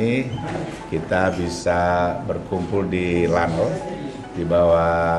ini kita bisa berkumpul di Lanal di bawah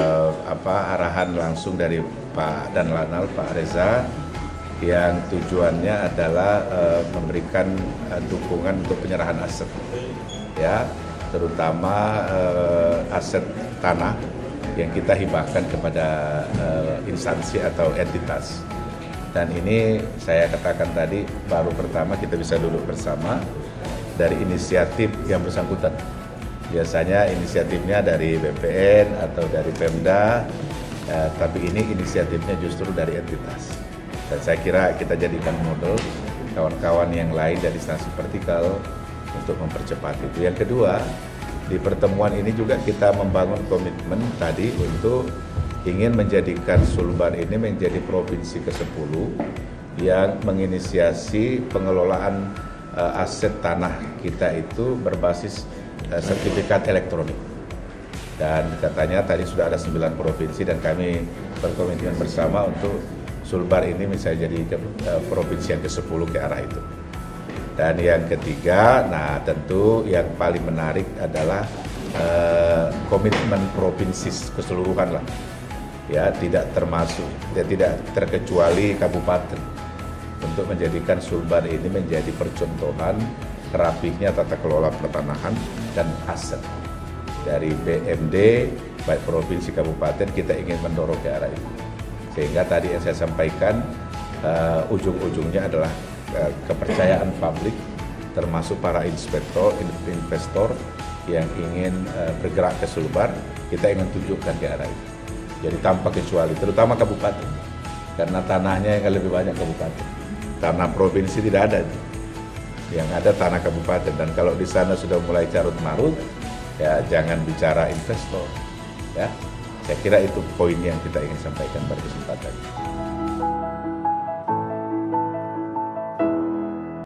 arahan langsung dari Pak Dan Lanal, Pak Reza, yang tujuannya adalah memberikan dukungan untuk penyerahan aset, ya, terutama aset tanah yang kita hibahkan kepada instansi atau entitas. Dan ini saya katakan tadi, baru pertama kita bisa duduk bersama dari inisiatif yang bersangkutan. Biasanya inisiatifnya dari BPN atau dari Pemda, tapi ini inisiatifnya justru dari entitas. Dan saya kira kita jadikan model kawan-kawan yang lain dari instansi vertikal untuk mempercepat itu. Yang kedua, di pertemuan ini juga kita membangun komitmen tadi untuk ingin menjadikan Sulbar ini menjadi provinsi ke-10 yang menginisiasi pengelolaan aset tanah kita itu berbasis sertifikat elektronik. Dan katanya tadi sudah ada 9 provinsi dan kami berkomitmen bersama untuk Sulbar ini misalnya jadi provinsi yang ke-10 ke arah itu. Dan yang ketiga, nah tentu yang paling menarik adalah komitmen provinsi keseluruhan lah. Ya, tidak termasuk, ya, tidak terkecuali kabupaten untuk menjadikan Sulbar ini menjadi percontohan rapihnya tata kelola pertanahan dan aset. Dari BMD, baik provinsi kabupaten, kita ingin mendorong ke arah itu. Sehingga tadi yang saya sampaikan, ujung-ujungnya adalah kepercayaan publik, termasuk para investor yang ingin bergerak ke Sulbar, kita ingin tunjukkan ke arah itu. Jadi tanpa kecuali, terutama kabupaten, karena tanahnya yang lebih banyak kabupaten. Tanah provinsi tidak ada, yang ada tanah kabupaten. Dan kalau di sana sudah mulai carut marut, ya jangan bicara investor. Ya, saya kira itu poin yang kita ingin sampaikan pada kesempatan ini.